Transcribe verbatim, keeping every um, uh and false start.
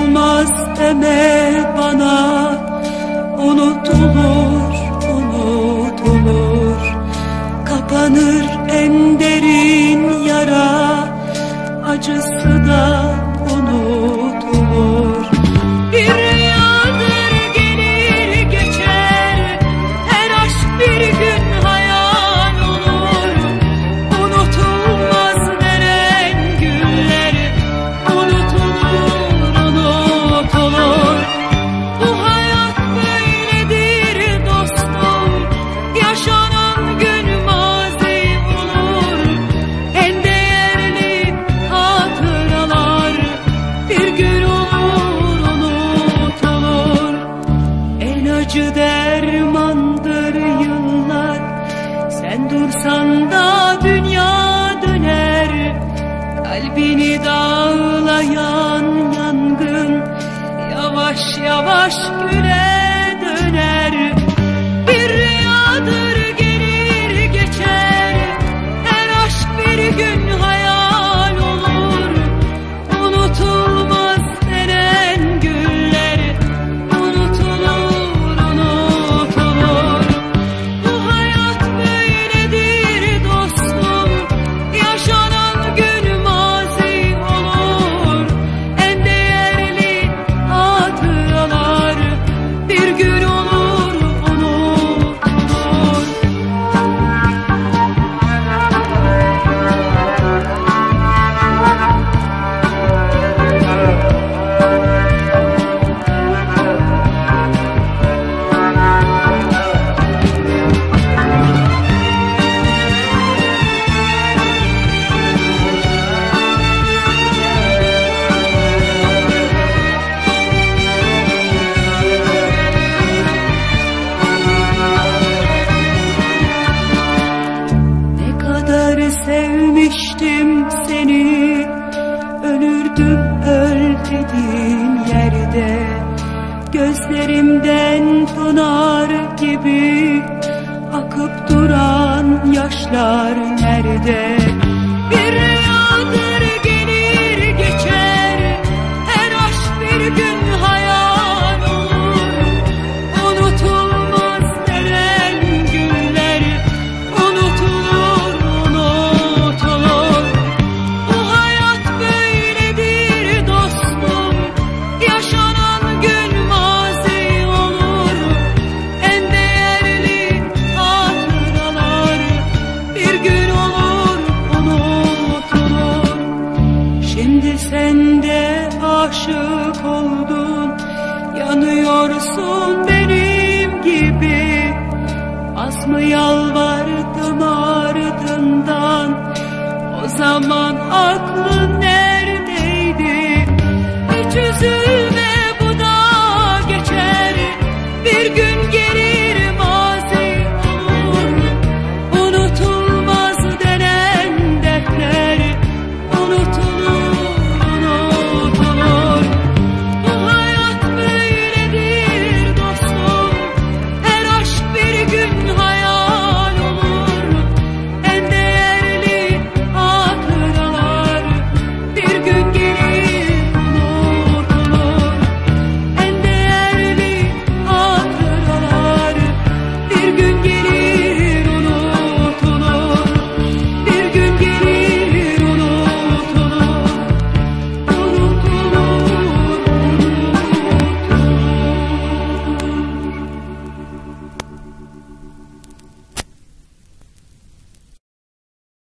unutulmaz deme bana, unutulur, unutulur. Kapanır en derin yara, acısı da unutulur. Bir rüyadır gelir geçer, her aşk bir gün hayal olur. Unutulmaz denen günler, unutulur, unutulur. Bu hayat böyledir dostum, yaşanan gün mazi olur. En değerli hatıralar bir gün olur, unutulur. En acı dermandır yıllar, sen dursan da dünya döner. Kalbini dağlayan yangın yavaş yavaş güle döner. Bir rüyadır gelir geçer, her aşk bir gün hayal olur. Unutulmaz denen günler, unutulur, unutulur. Bu hayat böyledir dostum, yaşanan gün mazi olur. En değerli hatıralar bir gün olur, unutulur. Ne kadar sevmiştim seni, ölürdüm öl dediğin yerde. Gözlerimden pınar gibi akıp duran yaşlar nerede? Bir rüyadır gelir geçer, her aşk bir gün hayal olur. Unutulmaz denen günler, unutulur, unutulur. Bu hayat böyledir dostum, yaşanan gün mazi olur. En değerli hatıralar bir gün olur, unutulur. Şimdi sen de aşık oldun, yanıyorsun benim gibi. Az mı yalvardım ardından, o zaman